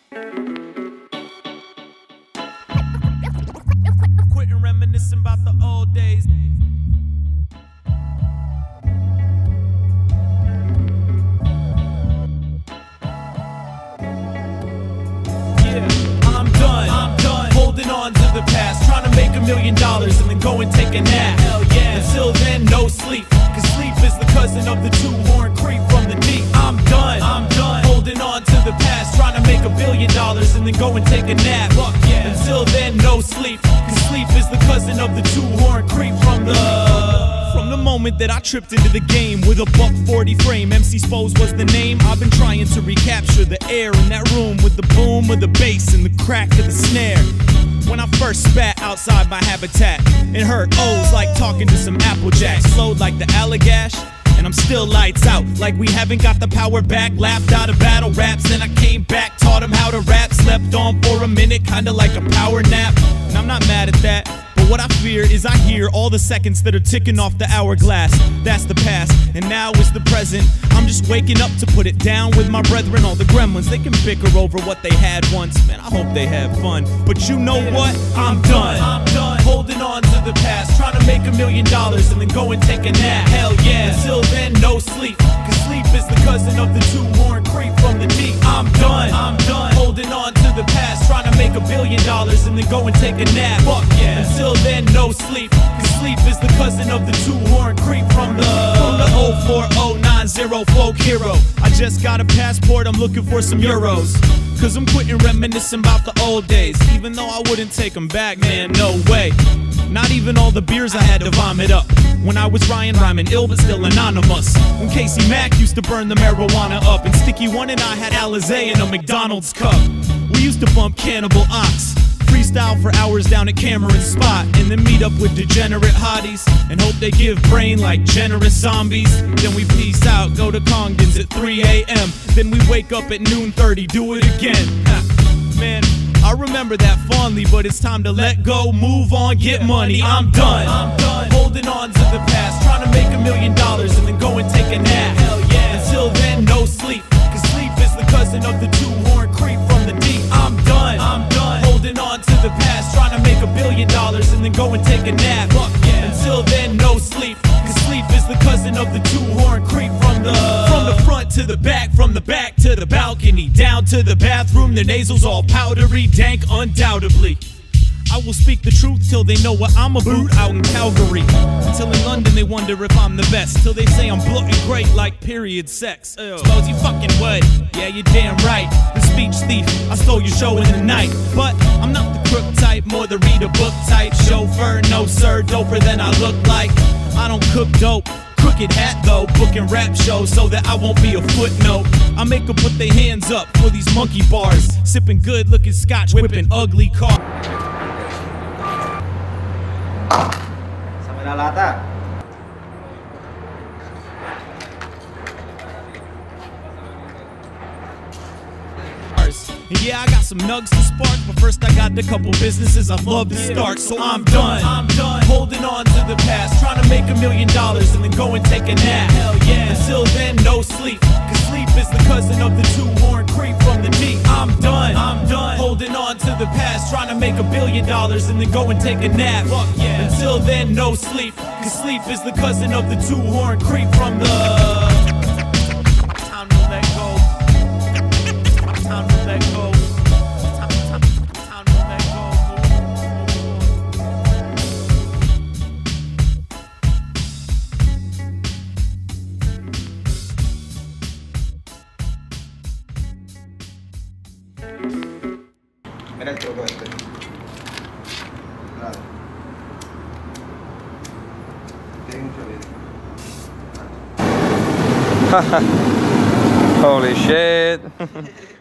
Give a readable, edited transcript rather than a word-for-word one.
Quitting reminiscing about the old days. I'm done holding on to the past, trying to make $1 million and then go and take a nap. Hell yeah. Until then, no sleep, cause sleep is the cousin of the two-horn creep from the deep. I'm done holding on to the past, trying to make $1 billion and then go and take a nap. Fuck yeah. Until then, no sleep, cause sleep is the cousin of the two-horn creep from the moment that I tripped into the game with a $140 frame. MC Spose was the name. I've been trying to recapture the air in that room with the boom of the bass and the crack of the snare. When I first spat outside my habitat, it hurt O's like talking to some Applejacks. Flowed like the Allagash, and I'm still lights out, like we haven't got the power back. Laughed out of battle raps, then I came back, taught him how to rap. Slept on for a minute, kinda like a power nap. And I'm not mad at that, but what I fear is I hear all the seconds that are ticking off the hourglass. That's the past, and now is the present. I'm just waking up to put it down with my brethren. All the gremlins, they can bicker over what they had once. Man, I hope they have fun, but you know what? I'm done holding on to the past, trying to make $1 million and then go and take a nap. Hell yeah. Until then, no sleep, cause sleep is the cousin of the two-horn creep from the deep. I'm done holding on to the past, trying to make $1 billion and then go and take a nap. Fuck yeah. Until then, no sleep, cause sleep is the cousin of the two-horn creep from the 04090 folk hero. I just got a passport, I'm looking for some euros, cause I'm quitting reminiscing about the old days. Even though I wouldn't take them back, man, no way. Not even all the beers I had to vomit up when I was rhyming ill but still anonymous. When Casey Mack used to burn the marijuana up, and Sticky One and I had Alizé in a McDonald's cup. We used to bump Cannibal Ox, freestyle for hours down at Cameron's spot, and then meet up with degenerate hotties and hope they give brain like generous zombies. Then we peace out, go to Congdon's at 3 a.m. Then we wake up at noon 30, do it again. Man, I remember that fondly, but it's time to let go, move on, get money. I'm done holding on to the past, trying to make $1 million and then go and take a nap. Hell yeah. Until then, no sleep, cause sleep is the cousin of the two-horn creep from the deep. I'm done holding on to the past, trying to make $1 billion and then go and take a nap. Fuck yeah. Until then, no sleep, cause sleep is the cousin of the two-horn creep from the front to the back, from the back to the balcony, down to the bathroom. Their nasals all powdery, dank undoubtedly. I will speak the truth till they know what I'm about out in Calgary. Until in London they wonder if I'm the best, till they say I'm bloating great like period sex. Suppose you fucking would, yeah you're damn right. The speech thief, I stole your show in the night. But I'm not the crook type, more the read a book type. Chauffeur, no sir, doper than I look like. I don't cook dope, crooked hat though, booking rap shows so that I won't be a footnote. I make them put their hands up for these monkey bars, sipping good looking scotch, whipping ugly cars. Sampai na lata. And yeah, I got some nugs to spark, but first I got a couple businesses I'd love to start. So I'm done holding on to the past, trying to make $1 million and then go and take a nap. Hell yeah. Until then, no sleep, cause sleep is the cousin of the two-horn creep from the deep. I'm done holding on to the past, trying to make $1 billion and then go and take a nap. Fuck yeah. Until then, no sleep, cause sleep is the cousin of the two-horn creep from the time to let go. Time to let go. Time to let go. Mira, choco este. Nada. Tiene mucho video. Holy shit.